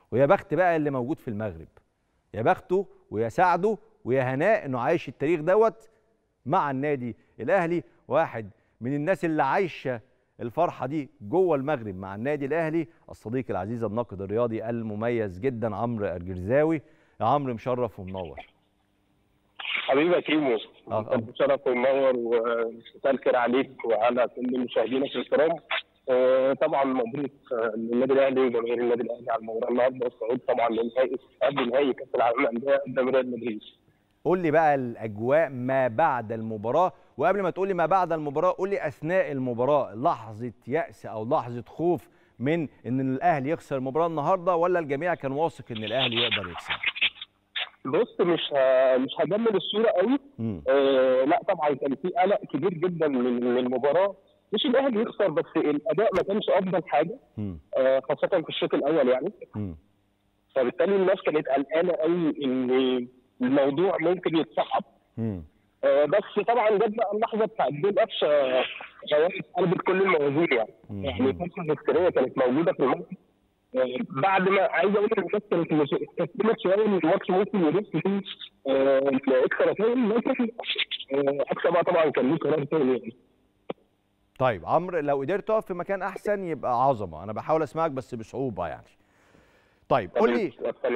ويا بخت بقى اللي موجود في المغرب، يا بخته ويا سعده ويا هناء انه عايش التاريخ دوت مع النادي الاهلي. واحد من الناس اللي عايشه الفرحه دي جوه المغرب مع النادي الاهلي الصديق العزيز الناقد الرياضي المميز جدا عمرو الجرزاوي. يا عمرو مشرف ومنور. حبيبي يا كيمو، انت مشرف ومنور، ومساء الخير عليك وعلى كل مشاهدينك الكرام. طبعا مبروك للنادي الاهلي وجماهير النادي الاهلي على المباراه النهارده والصعود طبعا للنهائي قبل نهائي كاس العالم للانديه قدام ريال مدريد. قول لي بقى الاجواء ما بعد المباراه، وقبل ما تقول لي ما بعد المباراه قول لي اثناء المباراه لحظه يأس او لحظه خوف من ان الاهلي يخسر المباراه النهارده، ولا الجميع كان واثق ان الاهلي يقدر يكسب؟ بص، مش هجمل الصوره قوي. لا طبعا كان في قلق كبير جدا من المباراه، مش الاهلي يخسر بس الاداء ما كانش افضل حاجه، خاصه في الشوط الاول يعني. فبالتالي الناس كانت قلقانه قوي ان الموضوع ممكن يتصعب. بس طبعا جت بقى اللحظه بتاعت جول قفشه قلبت كل الموازين يعني فرصه هستيريه كانت موجوده في الماتش. بعد ما عايز اقول ان الناس كانت استسلمت شويه ان الماتش ممكن يروح فيه اكسترا تايم، لكن قفشه بقى طبعا كان له قرار تاني يعني. طيب عمرو، لو قدرت تقف في مكان احسن يبقى عظمه، انا بحاول اسمعك بس بصعوبه يعني. طيب قول لي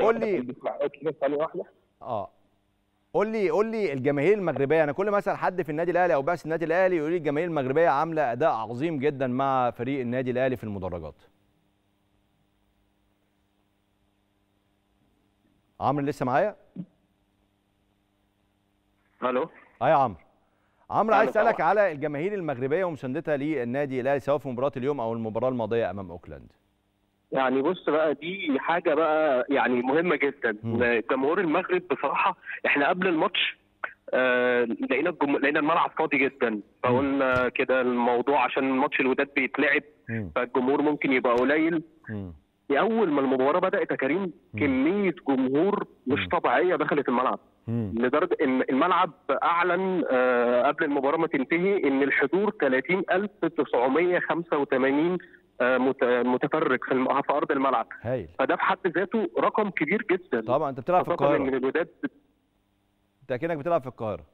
قول لي الجماهير المغربيه، انا كل ما اسال حد في النادي الاهلي او بعث النادي الاهلي يقول لي الجماهير المغربيه عامله اداء عظيم جدا مع فريق النادي الاهلي في المدرجات. عمرو لسه معايا؟ الو. يا عمرو عايز اسالك على الجماهير المغربيه ومساندتها للنادي الاهلي سواء في مباراه اليوم او المباراه الماضيه امام اوكلاند. يعني بص بقى، دي حاجه بقى يعني مهمه جدا. جمهور المغرب بصراحه احنا قبل الماتش لقينا الملعب فاضي جدا، فقلنا كده الموضوع عشان الماتش الوداد بيتلعب فالجمهور ممكن يبقى قليل. اول ما المباراه بدات يا كريم كميه جمهور مش طبيعيه دخلت الملعب، لدرجه ان الملعب اعلن قبل المباراه ما تنتهي ان الحضور 30,985 متفرج في ارض الملعب. هايل. فده في حد ذاته رقم كبير جدا. طبعا انت بتلعب في القاهره، من الوداد انت اكنك بتلعب في القاهره.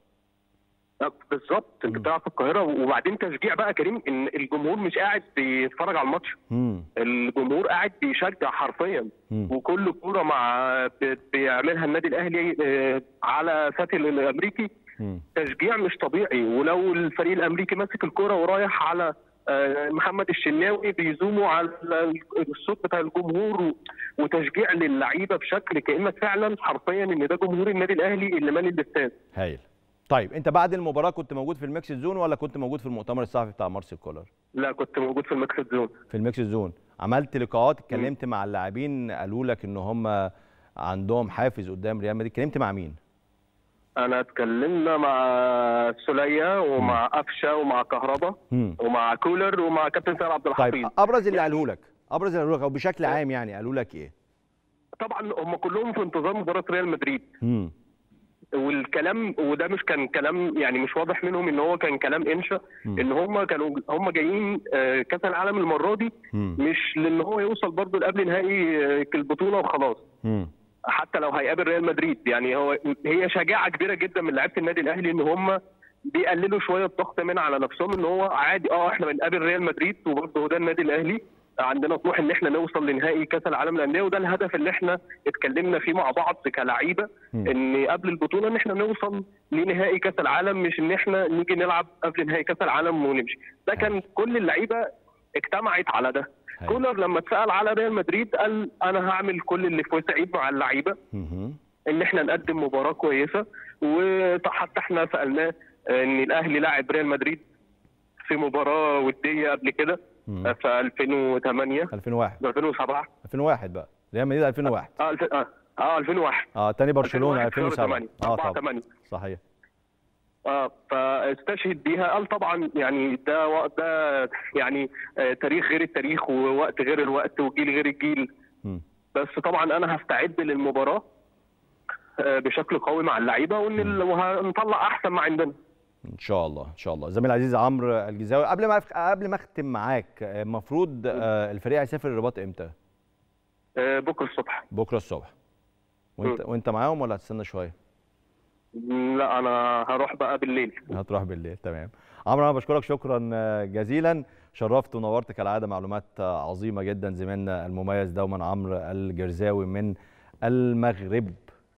بالظبط، انت بتلعب في القاهره. وبعدين تشجيع بقى كريم، ان الجمهور مش قاعد بيتفرج على الماتش، الجمهور قاعد بيشجع حرفيا. وكل كوره بيعملها النادي الاهلي على ساتل الامريكي تشجيع مش طبيعي. ولو الفريق الامريكي ماسك الكوره ورايح على محمد الشناوي بيزوموا على الصوت بتاع الجمهور وتشجيع للعيبه بشكل كانك فعلا حرفيا ان ده جمهور النادي الاهلي اللي مالي الاستاد. هايل. طيب انت بعد المباراه كنت موجود في الميكس زون ولا كنت موجود في المؤتمر الصحفي بتاع مارسيل كولر؟ لا، كنت موجود في الميكس زون. في الميكس زون عملت لقاءات، اتكلمت مع اللاعبين، قالوا لك ان هم عندهم حافز قدام ريال مدريد، اتكلمت مع مين؟ انا اتكلمنا مع سولية ومع قفشه ومع كهربا ومع كولر ومع كابتن سيد عبد الحفيظ. طيب ابرز اللي قالوا لك، او بشكل عام يعني قالوا لك ايه؟ طبعا هم كلهم في انتظار مباراه ريال مدريد. والكلام وده مش كان كلام يعني مش واضح منهم ان هو كان كلام انشا، ان هم جايين كاس العالم المره دي مش لان هو يوصل برضه قبل نهائي البطوله وخلاص. حتى لو هيقابل ريال مدريد يعني هي شجاعه كبيره جدا من لعيبه النادي الاهلي ان هم بيقللوا شويه الضغط من على نفسهم، ان هو عادي احنا بنقابل ريال مدريد وبرضه ده النادي الاهلي عندنا طموح ان احنا نوصل لنهائي كاس العالم للانديه، وده الهدف اللي احنا اتكلمنا فيه مع بعض كلاعيبه ان قبل البطوله ان احنا نوصل لنهائي كاس العالم، مش ان احنا نيجي نلعب قبل نهائي كاس العالم ونمشي. ده كان كل اللعيبه اجتمعت على ده. كولر لما اتسال على ريال مدريد قال انا هعمل كل اللي في وسعي مع اللعيبه ان احنا نقدم مباراه كويسه. وحتى احنا سالناه ان الاهلي لاعب ريال مدريد في مباراه وديه قبل كده في 2008 2007 2001 بقى ريال مدريد 2001 2001 تاني برشلونه 2007 طبعا صحيح. فاستشهد بيها. قال طبعا يعني ده يعني تاريخ غير التاريخ ووقت غير الوقت وجيل غير الجيل. بس طبعا انا هستعد للمباراه بشكل قوي مع اللعيبه وهنطلع احسن ما عندنا ان شاء الله. ان شاء الله. زميل العزيز عمرو الجرزاوي، قبل ما اختم معاك، المفروض الفريق هيسافر الرباط امتى؟ بكره الصبح. بكره الصبح. وانت معاهم ولا هتستنى شويه؟ لا انا هروح بقى بالليل. هتروح بالليل، تمام. عمرو انا بشكرك شكرا جزيلا، شرفت ونورت كالعاده، معلومات عظيمه جدا زميلنا المميز دوما عمرو الجرزاوي من المغرب.